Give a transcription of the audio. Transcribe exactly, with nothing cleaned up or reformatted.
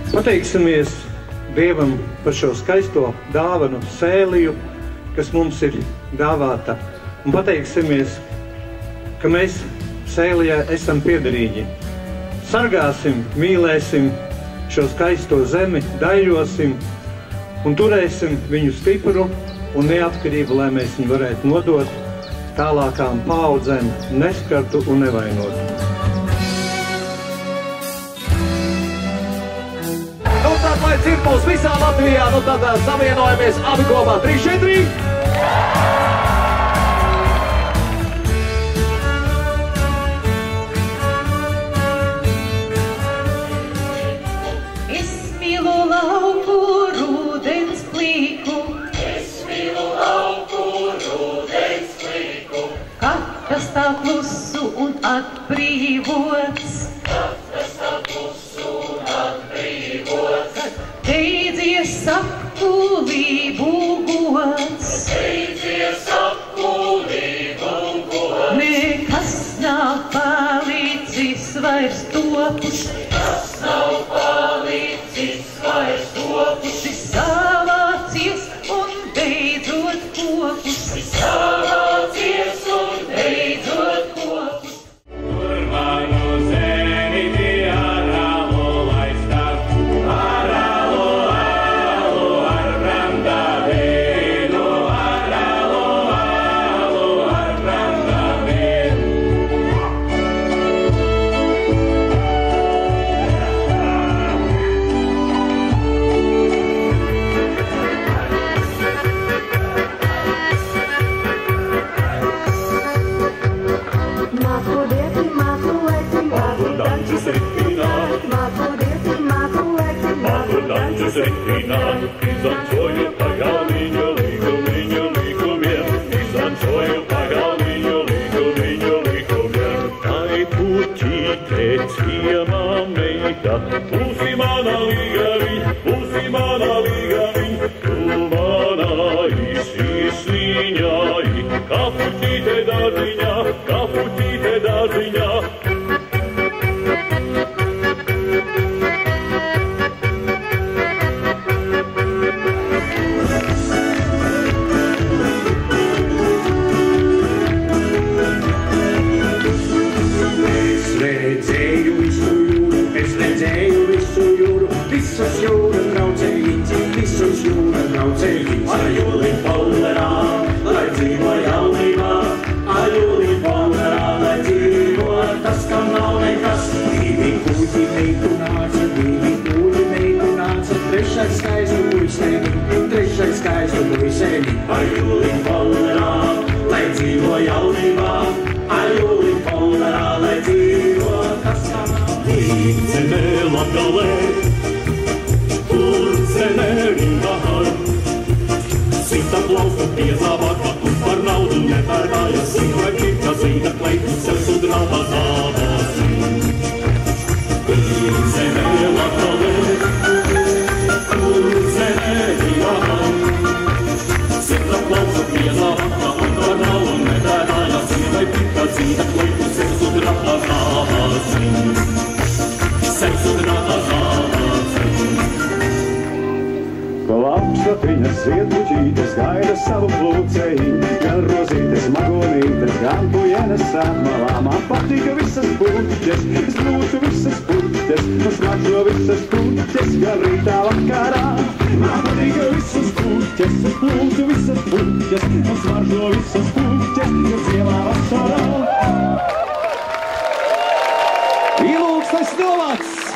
Pateiksimies Dievam par šo skaisto dāvanu sēliju, kas mums ir dāvāta. Un pateiksimies, ka mēs sēlijā esam piederīgi. Sargāsim, mīlēsim šo skaisto zemi, daļosim un turēsim viņu stipru un neatkarību, lai mēs viņu varētu nodot tālākām paaudzēm, neskartu un nevainotu. Nu tad, lai cirpuls visā Latvijā, nu tad savienojamies abi kopā. trīs, četri! Es mīlu lauku rūdens plīku, es mīlu lauku rūdens plīku, katrs tā klusu un atbrīvots, katrs tā klusu un atbrīvots, beidzies apkulību gods, beidzies apkulību gods, nekas nav palicis vairs topus, nekas nav palicis vairs topus, šis savācies un beidzot kopus, šis savācies un beidzot kopus. Tur manu zemi bija aralu aizstāv, aralu, aralu, ar randavīnu, aralu, aralu, ar randavīnu. Māku dieti, māku leci, māku dančus ritināt. Māku dieti, māku leci, māku dančus ritināt. Izdancoju pagalniņu līgumiņu līgumiem, izdancoju pagalniņu līgumiņu līgumiem. Tai puķīte ciemā meita, būsi mana līgaviņ, būsi mana līgaviņ, tu manā izsīsliņai, kā puķīte dārziņā, kā puķīte dārziņā. Es redzēju visu jūru, es redzēju visu jūru, visus jūra braucējiņas, visus jūra braucējiņas. Ar jūli polderā, lai dzīvo jaunībā, ar jūli polderā, lai dzīvo tas, kam nav nekas. Divi kuģi meitu nāca, divi kuģi meitu nāca, trešais skaistu puisēni, trešais skaistu puisēni. Ar jūli polderā, lai dzīvo jaunībā, ar jūli polderā, lai dzīvo tas, kam nav. Līdzemē Latgalē, kur zemē rindahar, sita plaustu piezāvāka, un par naudu nepērkāja, sīvai pirka zīda kleitu, sev sudraba zāvāsi. Līdzemē Latgalē, kur zemē rindahar, sita plaustu piezāvāka, un par naudu nepērkāja, sīvai pirka zīda kleitu, sev sudraba zāvāsi. Sev sudraba zāvāsi. Klapšatiņas ziedpuķītes gaida savu plūcējiņu, gan rozītes magonītes, gan pujenes sāmalā. Man patika visas puķes, es lūdzu visas puķes, man smaržo visas puķes, gan rītā vakarā. Man patika visas puķes, es lūdzu visas puķes, man smaržo visas puķes, gan ziemā vasarā. Ilūgstais novads!